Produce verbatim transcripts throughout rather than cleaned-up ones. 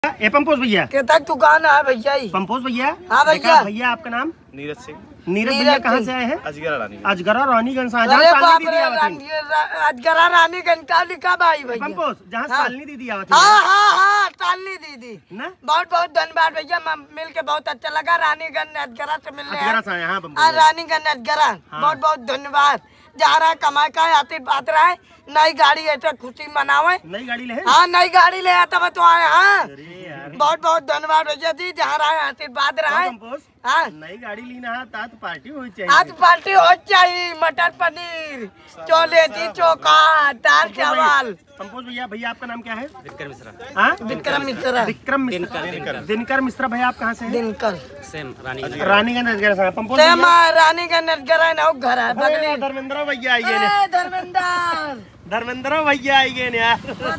ए पंपोज भैया कहता दुकान है भैया। पंपोज भैया। हाँ भैया। भैया आपका नाम? नीरज सिंह। नीरज भैया कहाँ से आए हैं? अजगरा रानी। अजगरा रानीगंज से। अजगरा रानीगंज का लिखा भाई भैया। पंपोज जहाँ सालनी दीदी आवत है। हाँ हाँ हाँ सालनी दीदी ना। बहुत बहुत धन्यवाद भैया, मिल के बहुत अच्छा लगा। रानीगंज अजगरा से मिलने अजगरा से आए। हाँ पंपोज। रानीगंज अजगरा बहुत बहुत धन्यवाद। जा रहा है कमाए का आशीर्वाद रहा है। नई गाड़ी ऐसे खुशी मनावे। नई गाड़ी ले? हाँ नई गाड़ी ले आता तो आए। हाँ बहुत बहुत धन्यवाद भैया जी, जहाँ रहा है आशीर्वाद रहा है। हाँ नई गाड़ी लेना है तो पार्टी होनी चाहिए। आज पार्टी हो चाहिए। मटर पनीर, छोले जी, चोखा, दाल चावल। पंपोज भैया, भैया आपका नाम क्या है? विक्रम मिश्रा। हाँ विक्रम मिश्रा। विक्रम मिश्रा। दिनकर मिश्रा। भैया आप कहाँ से हैं? दिनकर सेम रानीगंज। रानीगंज अजगरा से। पंपोज सेम रानीगंज अजगरा ना घर है बगली। धर्मेंद्र भैया आइए। धर्मेंद्र धर्मेंद्र भैया आइए यार।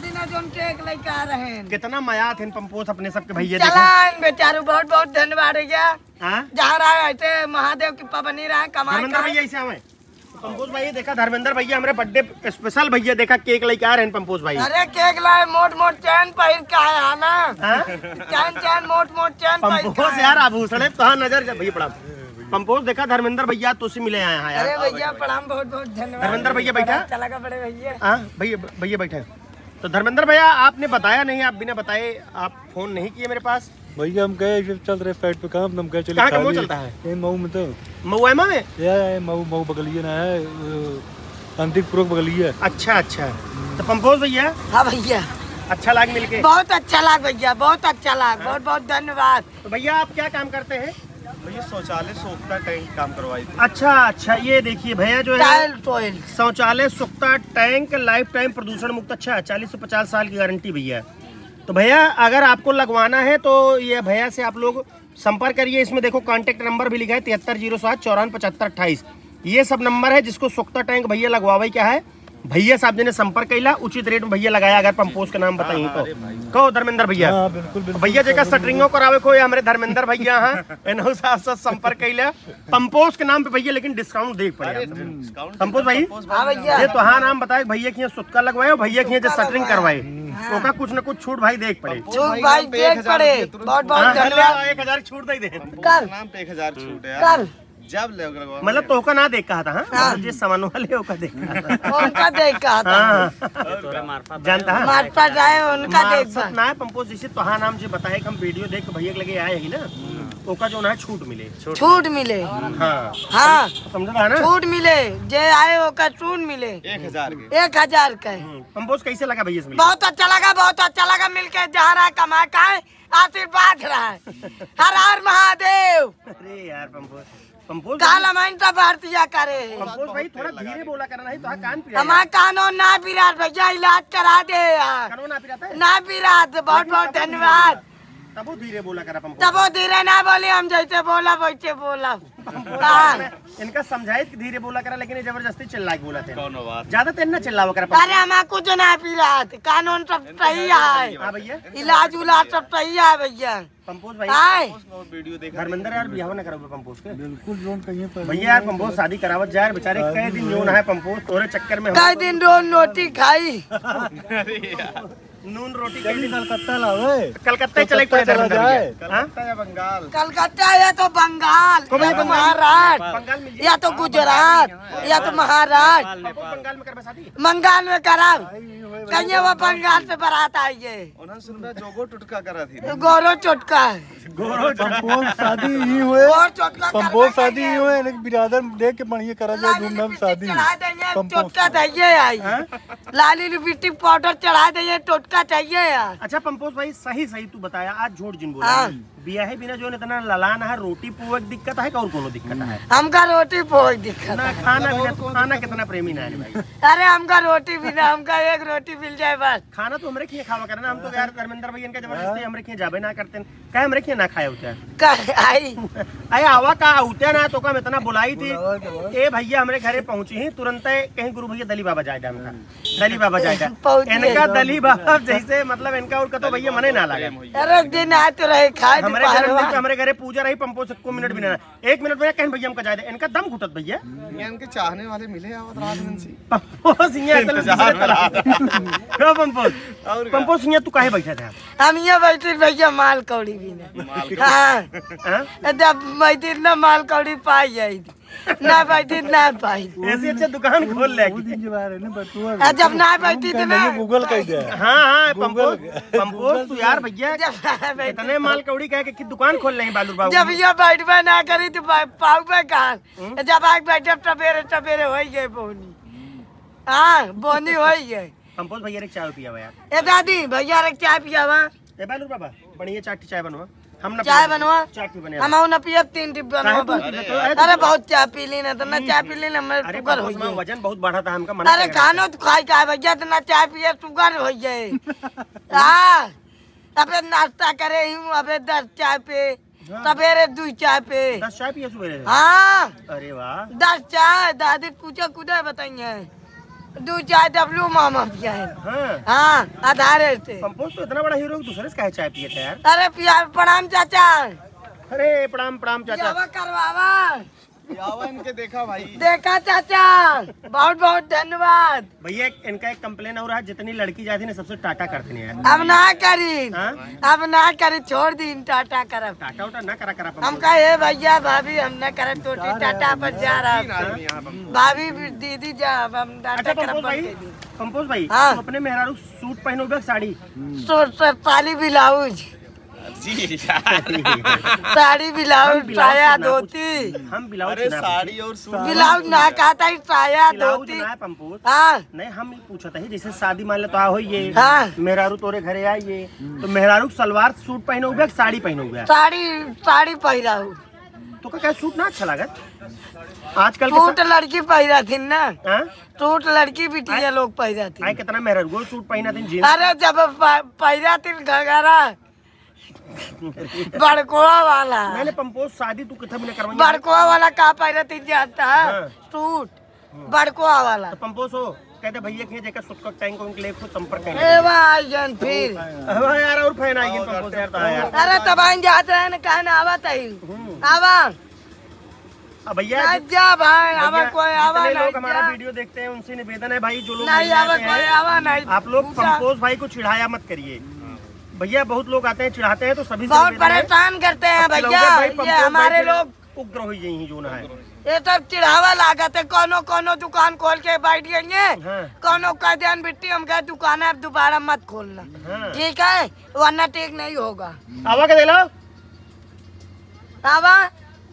कितना मया थे पंपोज अपने सबके भैया। चलान बेचारू बहुत बहुत धन्यवाद भैया। हाँ जहाँ रहा ऐसे महादेव की पबनी रहा कमाई। धर्मेंद्र भैया ऐसे हमें पंपोज भाई देखा। धर्मेंद्र भैया हमारे बर्थडे स्पेशल भैया देखा केक लेके आ रहे हैं पंपोज भाई। अरे केक लाए मोट मोट चैन पहिर का है ना। चैन चैन मोट मोट चैन पंपोज यार आभूषण तो नजर भैया पड़ा। पंपोज देखा धर्मेंद्र भैया तो मिले आए हैं यार। अरे भैया प्रणाम बहुत बहुत धन्यवाद। धर्मेंद्र भैया बैठा। चला का बड़े भैया। हाँ भैया भैया बैठे। तो धर्मेंद्र भैया आपने बताया नहीं, आप बिना बताए आप फोन नहीं किए मेरे पास। भैया हम गए चल रहे फाइट पे काम, हम गए चले। कहाँ का चलता है? ये मऊ में तो मऊमा में ये मऊ मऊ बगलिया ना है, अंतिकपुर बगलिया। अच्छा अच्छा। तो पंपोज भैया। हाँ भैया अच्छा लाग मिलके। बहुत अच्छा लाग भैया, बहुत अच्छा लाग। बहुत बहुत धन्यवाद। तो भैया आप क्या काम करते हैं? भैया शौचालय सोखता टैंक काम करवाई थी। अच्छा अच्छा। ये देखिए भैया जो है शौचालय सुख्ता टैंक लाइफ टाइम प्रदूषण मुक्त। अच्छा चालीस से पचास साल की गारंटी भैया। तो भैया अगर आपको लगवाना है तो ये भैया से आप लोग संपर्क करिए। इसमें देखो कांटेक्ट नंबर भी लिखा है तिहत्तर जीरो सात चौरानवे पचहत्तर अट्ठाईस। ये सब नंबर है जिसको सुख्ता टैंक भैया लगवावे क्या है। भैया साहब जी ने संपर्क किया, उचित रेट में भैया लगाया। अगर पंपोज का नाम बताइए तो कहो धर्मेंद्र भैया। बिल्कुल भैया जगह सटरिंगो करावे को हमारे धर्मेंद्र भैया हाँ इन्हों साहब से संपर्क किया पंपोज के नाम पे भैया, लेकिन डिस्काउंट देख पड़े पंपोज भाई। ये तो हाँ नाम बताए भैया की सुटका लगवाए, भैया की सटरिंग करवाए, ओका कुछ न कुछ छूट भाई देख पड़े। भाई देख पड़े। बहुत बहुत धन्यवाद। एक हजार छूट दे दे नाम पे एक हजार छूट है कल जब ले मतलब तो का ना देख कहा था। हाँ जिस सामान वाले ओका देख उनका देख कहा था। जानता है मार्फा जाए उनका देख ना है पंपोज जिसे तो हाँ नाम से बताए हम वीडियो देख के भैया के लगे आए ही ना, ओका जो ना छूट मिले। छूट मिले। हाँ हाँ समझा ना। छूट मिले जे आए ओका छूट मिले एक हजार के। एक हजार का। पंपोज कैसे लगा भैया? बहुत अच्छा लगा, बहुत अच्छा लगा। मिलके जहाँ रहा कमा का है आशीर्वाद रहा है। हर हर महादेव। अरे यार पंपोज पंपोज काला माइंड भारतीय करे। पंपोज भाई थोड़ा धीरे बोला करना है तो हाँ कान पी हमारा कानों ना पीरा भैया, इलाज करा दे यार। कानों ना पीरा था ना पीरा। बहुत बहुत धन्यवाद। तब वो धीरे बोला करा पंपोज। तब वो धीरे ना बोले, हम जैसे बोला वैसे बोला। इनका समझाए कि धीरे बोला करा, लेकिन जबरदस्ती चिल्ला के बोला थे। कौन बात ज्यादा तेज ना चिल्लावा करा। अरे हमारा कुछ ना पीरा, कानून सब सही है। हाँ भैया इलाज उलाज सब सही है भैया। पंपोज भाई वीडियो देखा धर्मेंद्र यार बिहाव ना करोगे पंपोज के? बिल्कुल लोन कहीं पर भैया यार पंपोज शादी करावत जाए बेचारे कई दिन जोन है पंपोज तोरे चक्कर में। कई दिन रोज रोटी खाई। नून रोटी कलकत्ता लावे। कलकत्ता चले चला जाए। कलकत्ता या बंगाल? कलकत्ता या तो बंगाल या तो महाराष्ट्र या तो गुजरात या तो महाराष्ट्र। बंगाल में कर शादी? बंगाल में करा कहीं वो बंगाल से बारात आई है। उन्होंने सुन जोगो टुटका करा थी। गोरो चुटका पंपोज शादी ही हुए। पंपोज शादी ही हुए बिरादर देख के बढ़िया करा जाए धूमधाम शादी। टोटका चाहिए आई, लाली लिपस्टिक पाउडर चढ़ा देंगे, टोटका चाहिए यार। अच्छा पंपोज भाई सही सही तू बताया, आज झूठ जिन बोला बिया है बिना जो इतना ललान है रोटी पोए दिक्कत है और कोनो दिक्कत है? हमका रोटी पोए दिक्कत ना खाना बिना तो खाना कितना प्रेमी ना है भाई। अरे हमका रोटी बिना, हमका एक रोटी मिल जाए बस। खाना तो हमरे खिए खावा करना, हम तो यार धर्मेंद्र भैया इनका जबरदस्ती हमरे खिए जाबे ना करते कहे हमरे खिए ना खाए होते आई अरे आवा का होते ना तो कम इतना बुलाई थी ए भैया हमरे घरे पहुंची ही तुरंत कहीं गुरु भैया दली बाबा जाएगा इनका दली बाबा जाएगा इनका दली बाबा जैसे मतलब इनका और तो भैया मने ना लगे। अरे दिन आते रहे खाए हमारे घर में हमारे घरे पूजा रही पंपोज को मिनट भी ना एक मिनट में कहीं भैया हमका जाए इनका दम घुटत भैया। इनके चाहने वाले मिले पंपोज हाँ, पंपोज और क्या? पंपोज यहाँ तू काहे बैठा था? हम यहाँ बैठे भैया माल कौड़ी भी नहीं। हाँ हाँ? जब बैठी ना माल कौड़ी पाई जाए ना बैठी ना पाई। ऐसे अच्छा दुकान खोल ले। वो दिन के बारे में बटुआ आ, जब ना बैठी थी ना गूगल कह दे। हाँ हाँ पंपोज पंपोज तू यार भैया जब ना बैठी- इतने माल कौड़ी कह के कि दुकान खोल लेंगे बालू बाबू। जब ये बैठबे ना करी तो पाऊ पे कहा जब आग बैठे टबेरे टबेरे हो गए बोनी। हाँ बोनी हो गए। पंपोज भैया ने चाय पिया हुआ यार। ए दादी भैया रे चाय पिया हुआ ए बालू बाबा बढ़िया चाटी चाय बनवा। हम ना चाय बनवा चाटी बने। हम ना पिए तीन डिब्बा काहे बनवा। तू- तो- अरे अरे बहुत चाय पी ली ना तो ना चाय पी ली ना मैं अरे शुगर हो पंपोज में गई। वजन बहुत बढ़ा था हमका मना अरे कर रहा खानो तो खाई का भैया तो ना चाय पिए शुगर हो गए। हाँ अबे नाश्ता करे हूँ अबे दस चाय पे सवेरे दो चाय पे। था। दस चाय पिया सुबह। हाँ अरे वाह दस चाय दादी पूछो कुदा बताइए दो चाय डब्लू मामा पिया है। हाँ हाँ आधारे से। पंपोज तो इतना बड़ा हीरो दूसरे से काहे चाय पिए थे यार। अरे पिया प्रणाम चाचा। अरे प्रणाम प्रणाम चाचा। पियावा करवावा यावा इनके देखा भाई। देखा चाचा बहुत बहुत धन्यवाद। भैया इनका एक कंप्लेन हो रहा है जितनी लड़की जाती है सबसे टाटा करते हैं यार। अब ना करी हाँ? अब ना करी छोड़ दी टाटा करब। टाटा उटा ना करा करा हम पंपोज। कहे भैया भाभी हम न करे तो टाटा पर जा रहा आदमी यहाँ पर। भाभी भी दीदी जा अब हम अच्छा टाटा पंपोज करब भाई बंद कर दी। पंपोज भाई हाँ। तुम अपने मेहरारू सूट पहनोगे साड़ी? सो सो साड़ी ब्लाउज जी साड़ी ब्लाउज हम ब्लाउज साया चुना कुछ- धोती हम ब्लाउज अरे चुना साड़ी और सूट ब्लाउज ना कहता है साया ब्लाउज धोती। ना है पंपोज। हाँ नहीं हम पूछा था जैसे शादी मान लो तो हो ये हाँ। मेहरारू तोरे घरे आइए तो मेहरारू सलवार सूट पहनोगे कि साड़ी पहनोगे? साड़ी साड़ी पहरा हूँ तो का क्या सूट ना अच्छा लागत आजकल के सूट लड़की पहरा थी ना हाँ? सूट लड़की बिटिया लोग पहरा थी। आए कितना मेहरारू सूट पहना थी जीन्स। अरे जब प- पहरा थी घगरा बड़कोआ वाला मैंने पंपोज शादी तू कितना मैंने करवाई? बड़कोआ वाला कहाँ पहरा थी जानता है हाँ। सूट बड़कोआ वाला। तो पंपोज हो कहते भैया के जेका सुटका टैंक को इनके लिए खुद संपर्क ए करेंगे। भाई जान फिर हाँ यार और फैन आएगी पंपोज यार तो हाँ यार। अरे तब आइन जात रहे न कहे ना आवा तही आवा अब भैया ना जा भाई आवा भैया, कोई आवा जितने लोग नहीं हमारा जा। वीडियो देखते हैं उनसे निवेदन है भाई जो लोग नहीं नहीं आवा आते कोई हैं आवा नहीं। आप लोग पूछा। पंपोज भाई को चिढ़ाया मत करिए भैया। बहुत लोग आते हैं चिढ़ाते हैं तो सभी से बहुत निवेदन है, परेशान करते हैं अब भैया भाई ये पंपोज भाई हमारे के लोग उग्र हो यही जो ना है। ये सब चिढ़ावा लागत है कोनो कोनो दुकान खोल के बैठ गए हाँ। कोनो कह देन बिट्टी हम कहे दुकान है दोबारा मत खोलना हाँ। ठीक है वरना ठीक नहीं होगा। आवा के दे लो आवा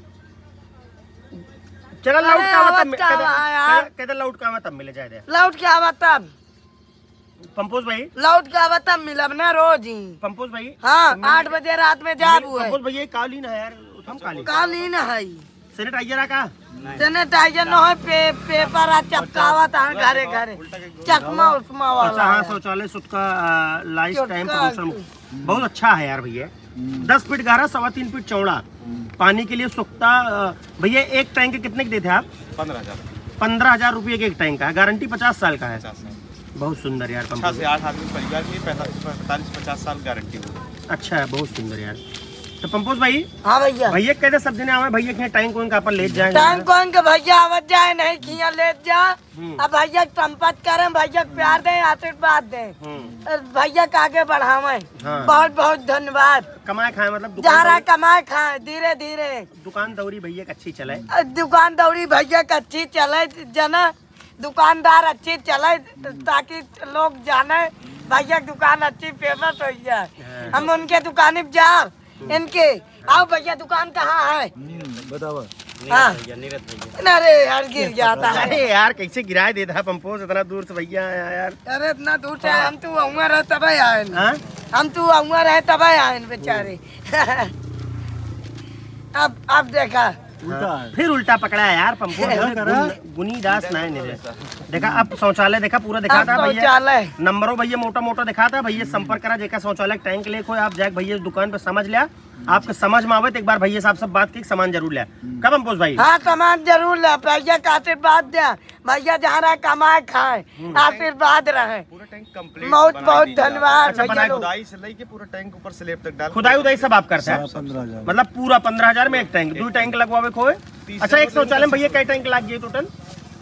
चल अरे लाउट का आवाज तब क्या आवा यार? कहते लाउट का तब मिले जाए दे लौट के आवा तब पंपोज भाई। लौट के आवा तब मिलब ना रोज ही। पंपोज भाई हाँ आठ बजे रात में जाब हुए पंपोज भैया कालीन है यार हम कालीन कालीन है सैनिटाइजर का सैनिटाइजर न हो पे पेपर आ चपकावत है घरे घरे चकमा उस्मा अच्छा वाला हाँ है। शौचालय सुट का लाइफ टाइम चुटका। प्रदूषण बहुत अच्छा है यार भैया। दस फीट गहरा सवा तीन फीट चौड़ा पानी के लिए सुखता भैया। एक टैंक के कितने के देते आप? पंद्रह हजार पंद्रह हजार रुपये के एक टैंक का है। गारंटी पचास साल का है। पचास साल बहुत सुंदर यार छह पंपोज। से आठ आदमी परिवार की पैंतालीस पचास साल गारंटी होगी। अच्छा है बहुत सुंदर यार। तो पंपोज भाई हाँ भैया भैया कहते सब दिन आवे भैया के टैंक उनका अपन ले जाएंगे। टाइम कौन के भैया आवत जाए नहीं खिया ले जा हम्म। अब भैया के संपत करें भैया के प्यार दें आशीर्वाद दें हम्म। और भैया के आगे बढ़ावे। हाँ। बहुत बहुत धन्यवाद। कमाए खाए मतलब जा रहा दुकान कमाए खाए धीरे धीरे दुकान दौरी भैया की अच्छी चले। दुकान दौड़ी भैया के अच्छी चले जना दुकानदार अच्छी चले ताकि लोग जाने भैया की दुकान अच्छी फेमस हो जाए। हम उनके दुकान पे जाओ इनके आओ भैया दुकान कहाँ है बतावा हाँ अरे यार गिर जाता है। अरे यार कैसे गिराए देता है पंपोज इतना दूर से भैया आया यार। अरे इतना दूर से हम तू आऊंगा रहे तब आए हाँ? हम तू आऊंगा रहे तब आए बेचारे अब अब देखा उल्टा है। फिर उल्टा पकड़ा है यार पंपोज। गुन- गुनी दास ना है निरे। देखा अब शौचालय देखा पूरा दिखा अब था भैया। शौचालय नंबरों भैया मोटा मोटा दिखा था भैया संपर्क करा जेका शौचालय टैंक ले कोई आप जाके भैया दुकान पे समझ लिया आपके समझ में आवे तो एक बार भैया साहब सब बात की सामान जरूर लिया। कब पंपोज भाई? हाँ सामान जरूर ले भैया का आशीर्वाद दे भैया जहाँ रहे कमाए खाए आशीर्वाद रहे। पूरा टैंक कंप्लीट बहुत बहुत धन्यवाद अच्छा, भैया बनाए लोग। खुदाई से लेके पूरा टैंक ऊपर स्लेब तक डाल खुदाई उदाई सब आप करते हैं? पंद्रह हजार मतलब पूरा पंद्रह हजार में एक टैंक दो टैंक लगवावे खोए। तीस अच्छा एक हजार शौचालय में भैया कई टैंक लाग गए टोटल?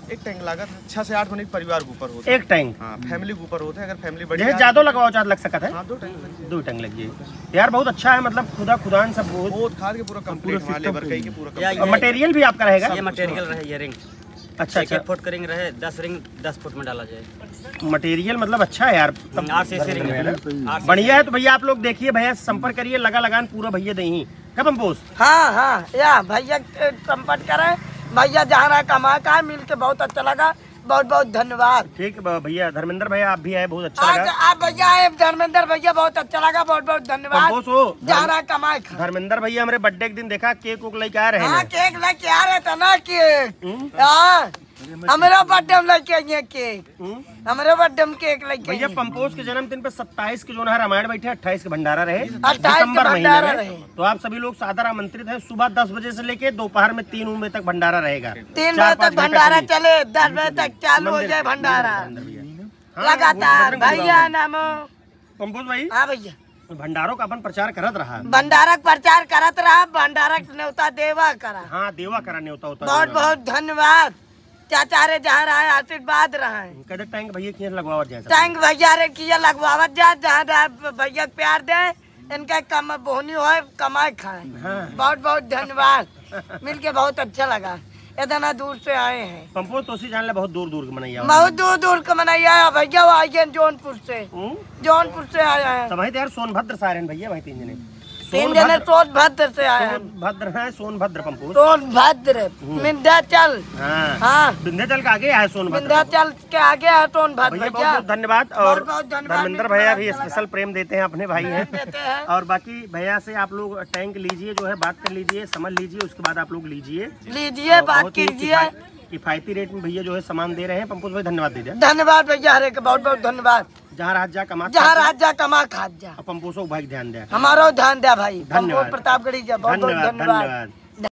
एक टैंक लागत छह से आठ महीने के परिवार के ऊपर होता है। एक टैंक हाँ, फैमिली के ऊपर होता है। अगर फैमिली बड़ी जैसे ज्यादा लगवाओ चार्ज लग सकता है। हाँ, दो टैंक लग दो टैंक लगी यार, बहुत अच्छा है। मतलब खुदा खुदान सब बहुत बहुत खाद के पूरा कंप्लीट वहाँ लेबर कहीं के पूरा या complete। और मटेरियल भी आपका रहेगा। ये मटेरियल रहे, ये रिंग अच्छा एक अच्छा, एक फुट का रिंग रहे, दस रिंग दस फुट में डाला जाए। मटेरियल मतलब अच्छा है यार, तब आर सी सी रिंग है ना। बढ़िया है। तो भैया आप लोग देखिए, भैया संपर्क करिए, लगा लगान पूरा भैया दही क्या पंपोस। हाँ हाँ या भैया संपर्क करें, भैया जहाँ रहा कमा का मिल के बहुत अच्छा लगा, बहुत बहुत धन्यवाद। ठीक है भैया, धर्मेंद्र भैया आप भी आए, बहुत अच्छा आज लगा। आप भैया आए धर्मेंद्र भैया, बहुत अच्छा लगा, बहुत बहुत धन्यवाद। पंपोस हो जहाँ रहा कमाए खा। धर्मेंद्र भैया हमारे बर्थडे के दिन देखा केक उक लेके आ रहे हाँ हैं। केक लेके आ रहे थे ना केक। हाँ हमारे बर्थडे में लेके आइए केक, हम्म? हमारे बर्थडे में केक लेके भैया आइए। पंपोस के जन्मदिन पे सत्ताईस के जो है रामायण बैठे, अट्ठाईस के भंडारा रहे अट्ठाईस के दिसंबर महीने भंडारा में। रहे। तो आप सभी लोग सादर आमंत्रित हैं। सुबह दस बजे से लेके दोपहर में तीन बजे तक भंडारा रहेगा। तीन चार बजे पाँच तक घंटा भंडारा चली। चले, दस बजे तक चालू हो मंदिर- जाए भंडारा हाँ, लगातार। वो बजरंग भैया बली नामो पंपोस भाई हाँ भैया भंडारों का अपन प्रचार करत रहा। भंडारक प्रचार करत रहा, भंडारक न्योता देवा करा। हाँ, देवा कराने होता होता बहुत बहुत धन्यवाद। चाचा रे जहाँ रहा आशीर्वाद रहा है। कहते टैंक भैया की लगवावा जैसा टैंक भैया रे किया लगवावत जा, जहाँ रहा भैया के प्यार दे, इनका कम बोहनी हो कमाए खाए। हाँ। बहुत बहुत धन्यवाद, मिलके बहुत अच्छा लगा। इतना दूर से आए हैं, पंपोस तो उसी जान ले बहुत दूर दूर के मनैया बहुत दूर दूर का मनाइया है भैया। वो आइए जौनपुर से, जौनपुर से आया है। तो भाई तो यार सोनभद्र सारे भैया भाई तीन जने तीन जने सोनभद्र से आए हैं। सोनभद्र है, सोनभद्र पंपोस। सोनभद्र विंध्याचल, हाँ हाँ विंध्याचल का आगे है सोनभद्र। विंध्याचल के आगे है सोनभद्र भैया बहुत भैया। बहुत धन्यवाद। और बहुत बहुत धन्यवाद। धर्मेंद्र भैया भी स्पेशल प्रेम देते हैं, अपने भाई हैं। देते हैं। और बाकी भैया से आप लोग टैंक लीजिए, जो है बात कर लीजिए, समझ लीजिए, उसके बाद आप लोग लीजिए। लीजिए और बात बहुत ही कीजिए। किफाय- किफायती रेट में भैया जो है सामान दे रहे हैं। पंपोस भाई धन्यवाद दीजिए। धन्यवाद भैया, हरे के बहुत बहुत धन्यवाद। जहाँ राज जा कमा जहाँ राजा कमा खाद जा, पंपोसों को भाई ध्यान दिया। हमारो ध्यान दिया भाई। धन्यवाद। प्रतापगढ़ी जा बहुत बहुत धन्यवाद धन्यवाद। धन्यवाद।